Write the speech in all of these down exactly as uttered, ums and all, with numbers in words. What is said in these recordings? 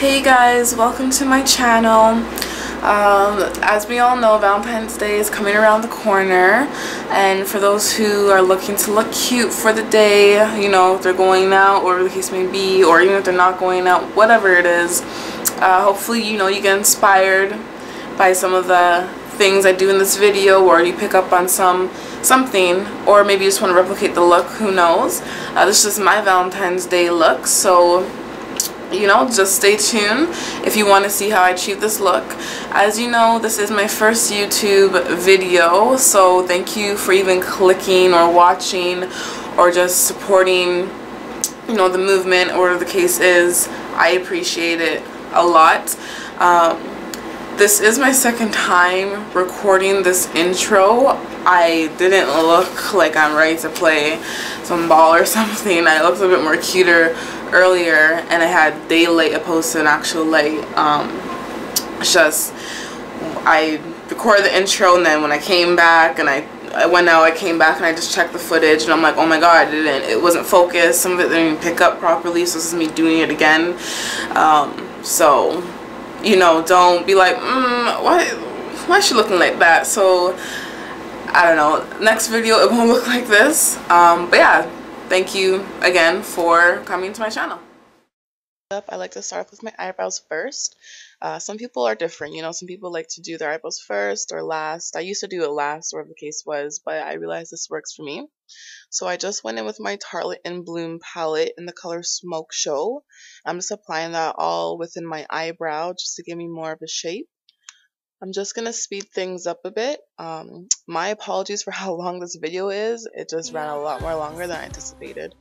Hey guys, welcome to my channel. Um, as we all know, Valentine's Day is coming around the corner, and for those who are looking to look cute for the day, you know, if they're going out or the case may be, or even if they're not going out, whatever it is, uh, hopefully you know you get inspired by some of the things I do in this video, or you pick up on some something, or maybe you just want to replicate the look, who knows. Uh, this is my Valentine's Day look, so you know, just stay tuned if you want to see how I achieve this look. As you know, this is my first YouTube video, so thank you for even clicking or watching or just supporting, you know, the movement, or whatever the case is. I appreciate it a lot. Um, this is my second time recording this intro. I didn't look like I'm ready to play some ball or something. I looked a bit more cuter earlier, and I had day late opposed to an actual late. Um, it's just I recorded the intro, and then when I came back and I, I went out, I came back and I just checked the footage, and I'm like, oh my god, I didn't, it wasn't focused. Some of it didn't even pick up properly, so this is me doing it again. Um, so, you know, don't be like, mm, why, why is she looking like that? So, I don't know, next video it won't look like this. Um, but yeah, thank you again for coming to my channel. I like to start off with my eyebrows first. Uh, some people are different, you know, some people like to do their eyebrows first or last. I used to do it last, whatever the case was, but I realized this works for me. So I just went in with my Tartelette in Bloom palette in the color Smoke Show. I'm just applying that all within my eyebrow just to give me more of a shape. I'm just going to speed things up a bit. Um, my apologies for how long this video is. It just ran a lot more longer than I anticipated.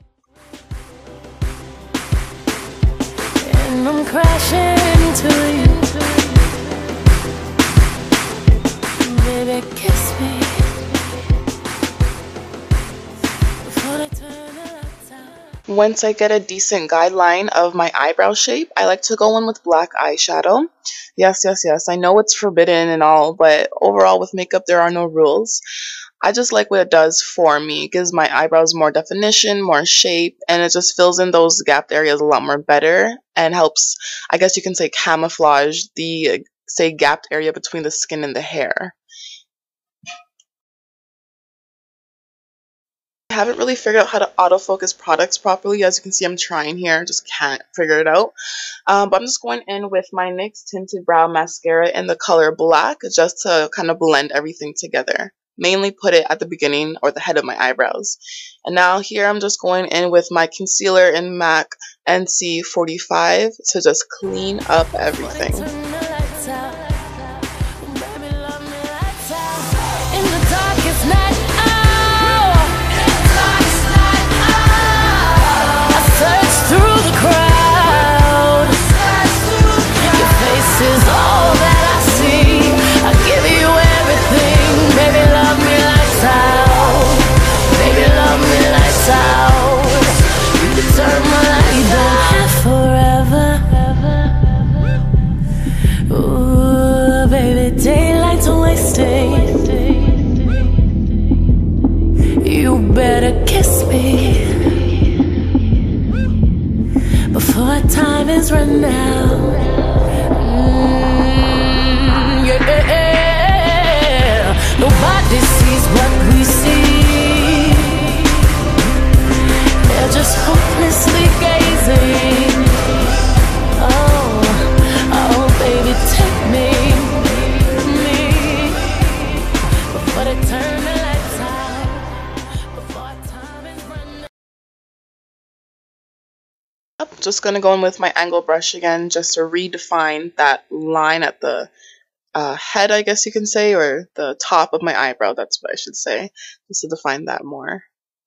And I'm crashing into you. Baby, kiss me before I turn the lights out. Once I get a decent guideline of my eyebrow shape, I like to go in with black eyeshadow. Yes, yes, yes, I know it's forbidden and all, but overall with makeup there are no rules. I just like what it does for me. It gives my eyebrows more definition, more shape, and it just fills in those gapped areas a lot more better and helps, I guess you can say, camouflage the, say, gapped area between the skin and the hair. I haven't really figured out how to autofocus products properly. As you can see, I'm trying here, just can't figure it out. Um, but I'm just going in with my N Y X Tinted Brow Mascara in the color Black, just to kind of blend everything together. Mainly put it at the beginning or the head of my eyebrows. And now here I'm just going in with my concealer in MAC N C forty-five to just clean up everything. You better kiss me before time is run out. Mm, yeah. Nobody sees what we see. They're just hopelessly gazing. Oh, oh, baby, take me, me before they turn the lights out. Just going to go in with my angle brush again just to redefine that line at the uh, head, I guess you can say, or the top of my eyebrow, that's what I should say, just to define that more.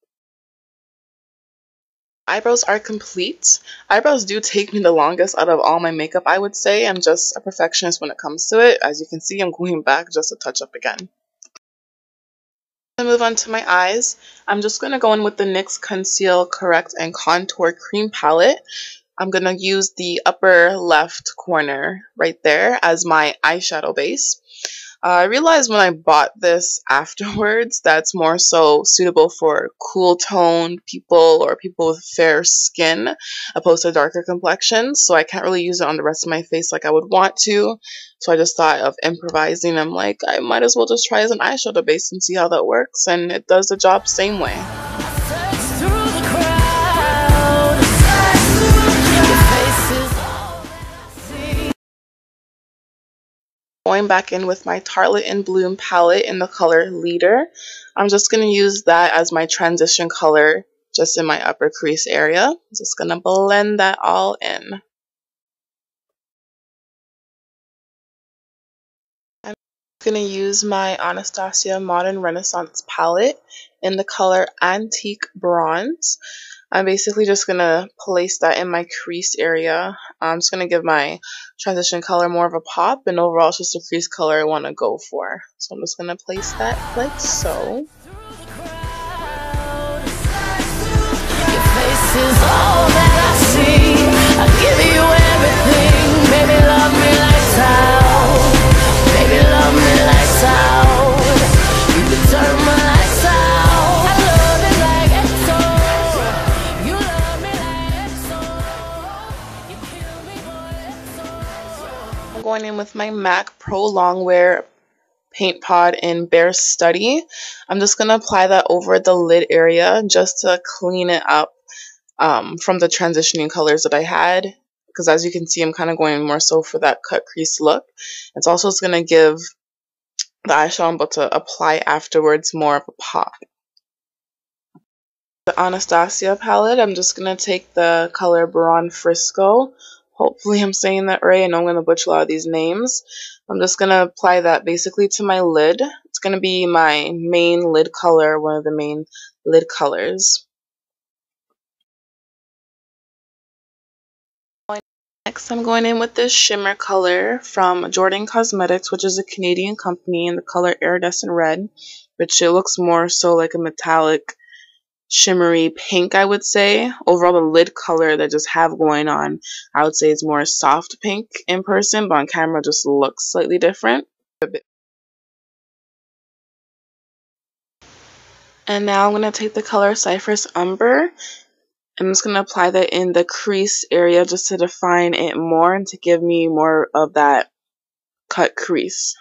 Eyebrows are complete. Eyebrows do take me the longest out of all my makeup, I would say. I'm just a perfectionist when it comes to it. As you can see, I'm going back just to touch up again. To move on to my eyes, I'm just going to go in with the N Y X Conceal, Correct, and Contour Cream Palette. I'm going to use the upper left corner right there as my eyeshadow base. Uh, I realized when I bought this afterwards that's more so suitable for cool toned people or people with fair skin opposed to darker complexions, so I can't really use it on the rest of my face like I would want to. So I just thought of improvising. I'm like, I might as well just try as an eyeshadow base and see how that works, and it does the job same way. Going back in with my Tartelette in Bloom palette in the color Leader. I'm just going to use that as my transition color just in my upper crease area. I'm just going to blend that all in. I'm going to use my Anastasia Modern Renaissance palette in the color Antique Bronze. I'm basically just going to place that in my crease area. I'm just going to give my transition color more of a pop, and overall it's just a crease color I want to go for. So I'm just going to place that like so. Going in with my MAC Pro Longwear paint pod in Bare Study. I'm just going to apply that over the lid area just to clean it up um, from the transitioning colors that I had, because as you can see I'm kind of going more so for that cut crease look. It's also going to give the eyeshadow I'm about to apply afterwards more of a pop. The Anastasia palette, I'm just going to take the color Baron Frisco. Hopefully I'm saying that right. I know I'm going to butcher a lot of these names. I'm just going to apply that basically to my lid. It's going to be my main lid color, one of the main lid colors. Next, I'm going in with this shimmer color from Jordan Cosmetics, which is a Canadian company, in the color Iridescent Red, which it looks more so like a metallic shimmery pink, I would say. Overall, the lid color that I just have going on, I would say it's more soft pink in person, but on camera just looks slightly different. And now I'm going to take the color Cypress Umber. I'm just going to apply that in the crease area just to define it more and to give me more of that cut crease.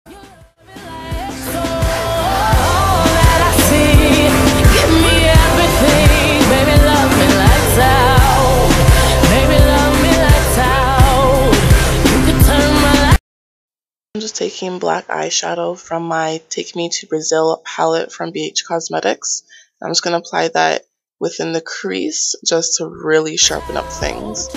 I'm just taking black eyeshadow from my Take Me to Brazil palette from B H Cosmetics. I'm just going to apply that within the crease just to really sharpen up things.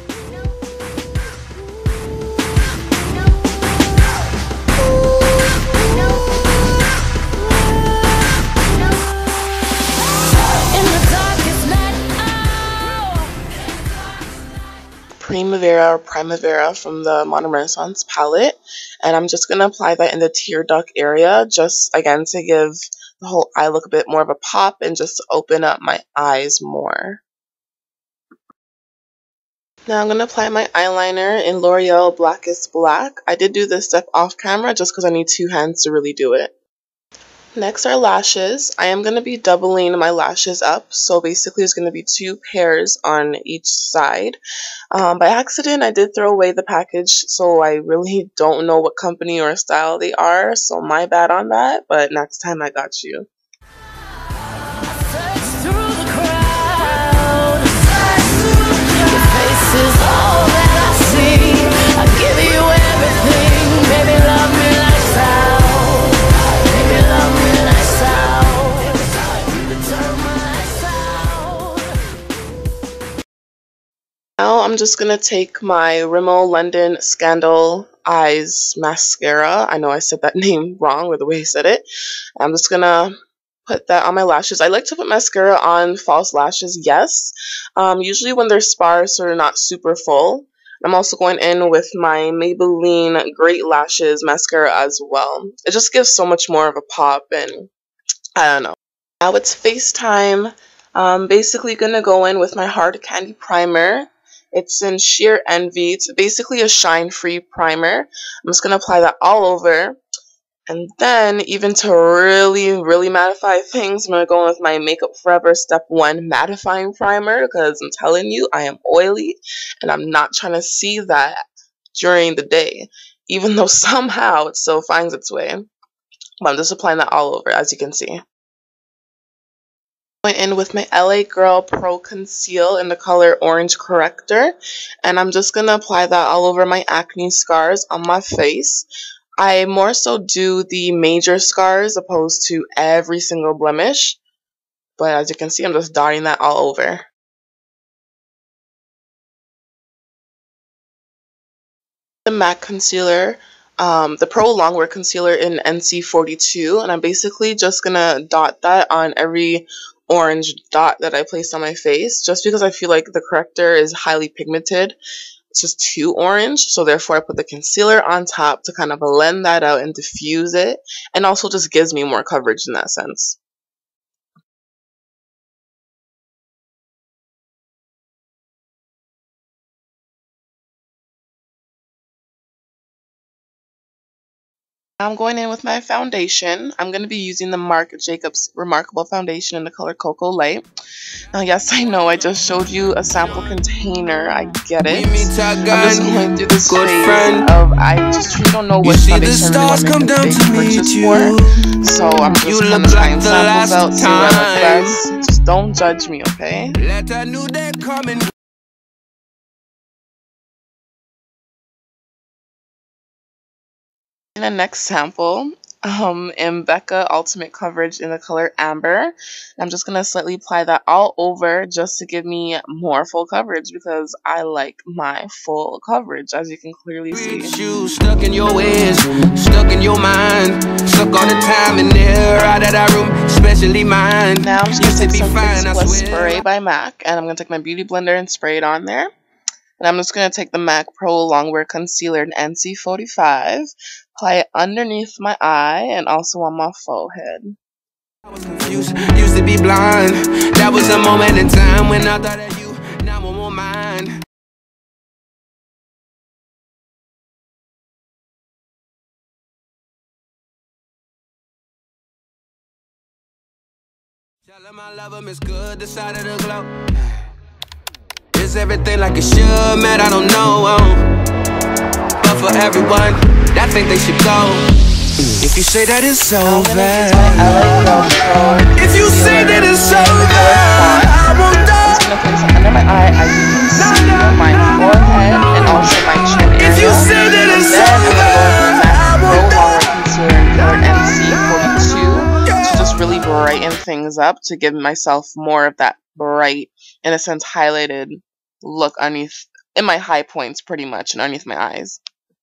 Primavera or Primavera from the Modern Renaissance palette, and I'm just going to apply that in the tear duct area, just again to give the whole eye look a bit more of a pop and just to open up my eyes more. Now I'm going to apply my eyeliner in L'Oreal Blackest Black. I did do this step off camera just because I need two hands to really do it. Next are lashes. I am going to be doubling my lashes up, so basically there's going to be two pairs on each side. Um, by accident, I did throw away the package, so I really don't know what company or style they are, so my bad on that, but next time I got you. Now I'm just going to take my Rimmel London Scandal Eyes Mascara. I know I said that name wrong with the way I said it. I'm just going to put that on my lashes. I like to put mascara on false lashes, yes. Um, usually when they're sparse or not super full. I'm also going in with my Maybelline Great Lashes Mascara as well. It just gives so much more of a pop, and I don't know. Now it's face time. I'm basically going to go in with my Hard Candy Primer. It's in Sheer Envy. It's basically a shine-free primer. I'm just going to apply that all over. And then, even to really, really mattify things, I'm going to go in with my Makeup Forever Step one Mattifying Primer, because I'm telling you, I am oily, and I'm not trying to see that during the day, even though somehow it still finds its way. But I'm just applying that all over, as you can see. Going in with my L A Girl Pro Conceal in the color Orange Corrector, and I'm just going to apply that all over my acne scars on my face. I more so do the major scars opposed to every single blemish, but as you can see, I'm just dotting that all over. The MAC concealer, um, the Pro Longwear Concealer in N C forty-two, and I'm basically just going to dot that on every orange dot that I place on my face, just because I feel like the corrector is highly pigmented. It's just too orange, so therefore I put the concealer on top to kind of blend that out and diffuse it, and also just gives me more coverage in that sense. I'm going in with my foundation. I'm going to be using the Marc Jacobs Remarkable Foundation in the color Cocoa Light. Now, yes, I know I just showed you a sample container. I get it. I'm just going through this phase of I just truly don't know which foundation I'm going to make a big purchase for. So I'm just kind of trying samples out, see what I like best. Just don't judge me, okay? In the next sample, um, in Becca Ultimate Coverage in the color Amber. I'm just going to slightly apply that all over just to give me more full coverage, because I like my full coverage, as you can clearly see. You stuck in your ways, stuck in your mind, stuck all the time in there, out of that room, especially mine. Now I'm just going to take some Fix Plus Spray by MAC, and I'm going to take my beauty blender and spray it on there. And I'm just going to take the MAC Pro Longwear Concealer in N C forty-five, apply it underneath my eye and also on my forehead. I was confused, used to be blind. That was a moment in time when I thought of you, now I'm on mine. Tell him I love him, it's good, the side of the glow. Is everything like it should, man, I don't know. But for everyone that think they should go, if you say that it's over, if you say that it's over, I won't die. I'm just gonna place it under my eye, as you can see, my forehead, and also my chin area. If you say that it's over, I won't die. Concealer in color N C forty-two to just really brighten things up, to give myself more of that bright, in a sense, highlighted look underneath, in my high points pretty much, and underneath my eyes.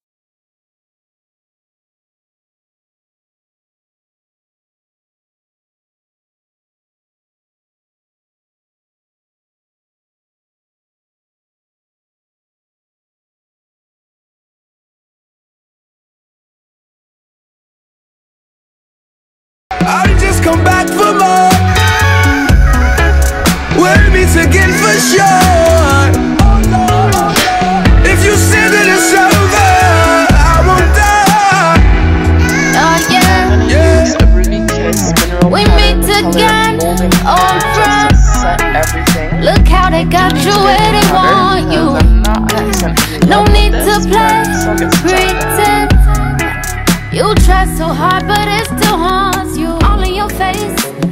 I'll just come back for more. We'll meet again for sure. If you say that it's over, I won't die. Oh yeah, yeah. A Ruby Kiss mineral we meet again on front. Look how they got you where they want you. No need to play pretend. You try so hard, but it still haunts you. All in your face.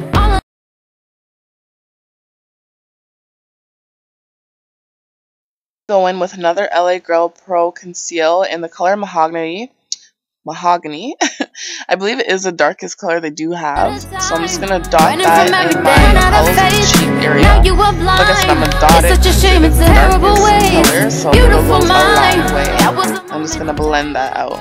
Go in with another L A Girl Pro Conceal in the color Mahogany. Mahogany. I believe it is the darkest color they do have. So I'm just gonna dot that in my olive cheek area. Like I said, I'm gonna dot it in the darkest color, so it goes a long way. I'm just gonna blend that out.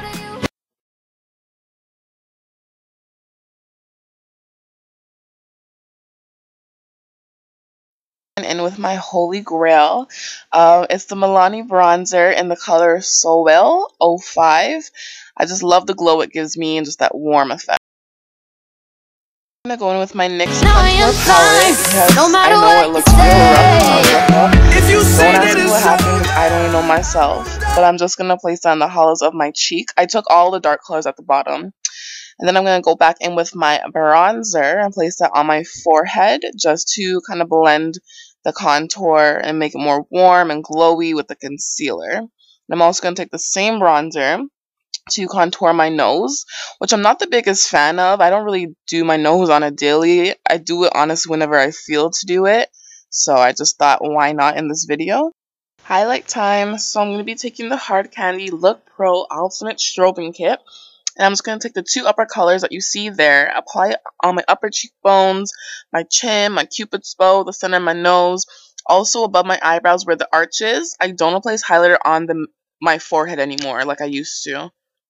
In with my holy grail, uh, it's the Milani bronzer in the color Soel oh five. I just love the glow it gives me and just that warm effect. I'm gonna go in with my N Y X contour palette because no I know it looks real rough. If you don't ask me what happened, I don't even know myself. But I'm just gonna place that on the hollows of my cheek. I took all the dark colors at the bottom. And then I'm going to go back in with my bronzer and place that on my forehead just to kind of blend the contour and make it more warm and glowy with the concealer. And I'm also going to take the same bronzer to contour my nose, which I'm not the biggest fan of. I don't really do my nose on a daily. I do it honestly whenever I feel to do it. So I just thought, why not in this video? Highlight time. So I'm going to be taking the Hard Candy Look Pro Ultimate Strobing Kit. And I'm just going to take the two upper colors that you see there, apply it on my upper cheekbones, my chin, my cupid's bow, the center of my nose, also above my eyebrows where the arch is. I don't place highlighter on the, my forehead anymore like I used to.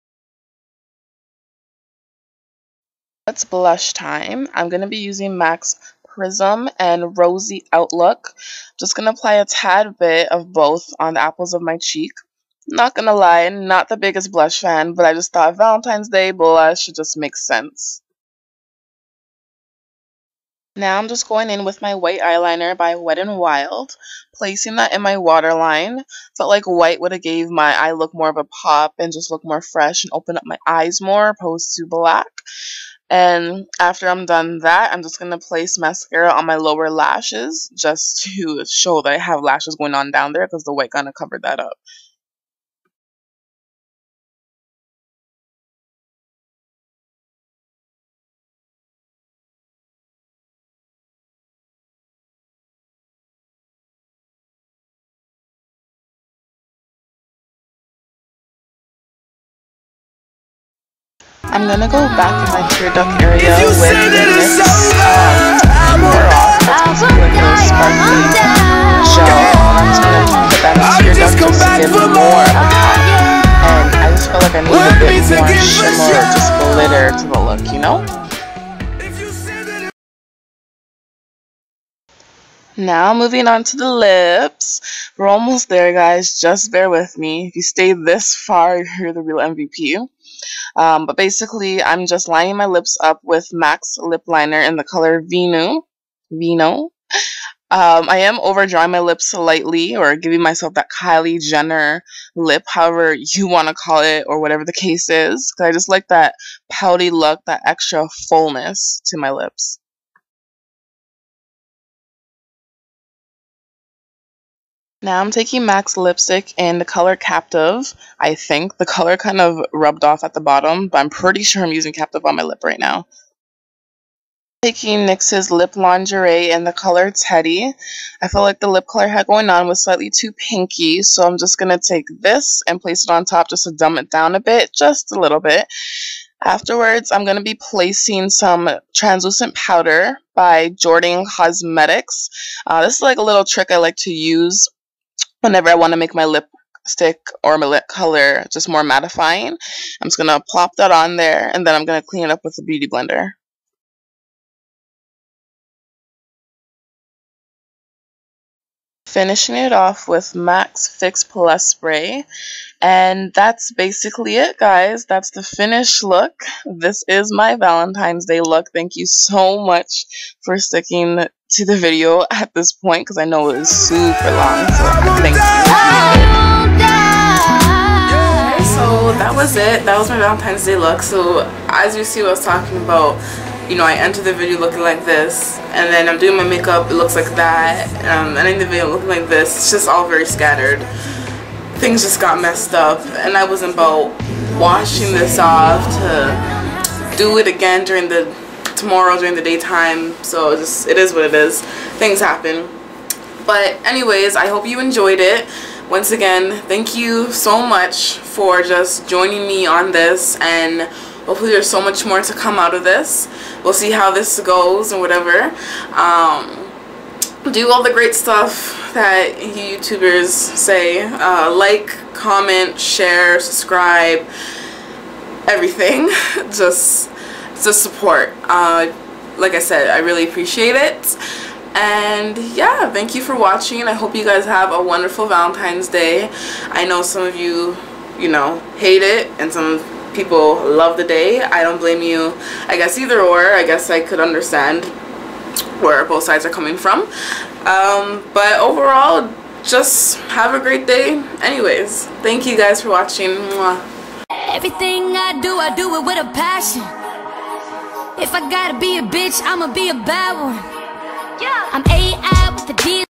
It's blush time. I'm going to be using MAC's Prism and Rosy Outlook. Just going to apply a tad bit of both on the apples of my cheek. Not gonna lie, not the biggest blush fan, but I just thought Valentine's Day blush just makes sense. Now I'm just going in with my white eyeliner by Wet n Wild, placing that in my waterline. Felt like white would have gave my eye look more of a pop and just look more fresh and open up my eyes more opposed to black. And after I'm done that, I'm just going to place mascara on my lower lashes just to show that I have lashes going on down there because the white kind of covered that up. I'm gonna go back in my tear duct area with the NYX um, More Off. That's basically like a sparkly gel. I'm just gonna put that in tear duct just to give me more of a pop. And I just felt like I need a bit more shimmer or just glitter to the look, you know? Now moving on to the lips. We're almost there, guys. Just bear with me. If you stay this far, you're the real M V P. Um, but basically, I'm just lining my lips up with MAC's lip liner in the color Vino. Vino. Um, I am overdrawing my lips slightly, or giving myself that Kylie Jenner lip, however you want to call it, or whatever the case is. Because I just like that pouty look, that extra fullness to my lips. Now I'm taking MAC's lipstick in the color Captive. I think the color kind of rubbed off at the bottom, but I'm pretty sure I'm using Captive on my lip right now. Taking NYX's Lip Lingerie in the color Teddy. I felt like the lip color I had going on was slightly too pinky, so I'm just going to take this and place it on top just to dumb it down a bit, just a little bit. Afterwards, I'm going to be placing some translucent powder by Jordan Cosmetics. Uh, this is like a little trick I like to use whenever I want to make my lipstick or my lip color just more mattifying. I'm just going to plop that on there, and then I'm going to clean it up with a beauty blender. Finishing it off with MAC's Fix Plus Spray. And that's basically it, guys. That's the finished look. This is my Valentine's Day look. Thank you so much for sticking to the video at this point, because I know it was super long, so I thank you. So that was it. That was my Valentine's Day look. So as you see what I was talking about, you know, I enter the video looking like this, and then I'm doing my makeup, it looks like that, um, and in the video looking like this. It's just all very scattered. Things just got messed up, and I wasn't about washing this off to do it again during the tomorrow during the daytime. So it just it is what it is. Things happen. But anyways, I hope you enjoyed it. Once again, thank you so much for just joining me on this, and hopefully there's so much more to come out of this. We'll see how this goes and whatever. Um, do all the great stuff that you YouTubers say. Uh, like, comment, share, subscribe, everything. just, just support. Uh, like I said, I really appreciate it. And yeah, thank you for watching. I hope you guys have a wonderful Valentine's Day. I know some of you, you know, hate it, and some people love the day. I don't blame you. I guess either or. I guess I could understand where both sides are coming from. Um, but overall, just have a great day. Anyways, thank you guys for watching. Mwah. Everything I do, I do it with a passion. If I gotta be a bitch, I'ma be a bad one. Yeah. I'm A I with the D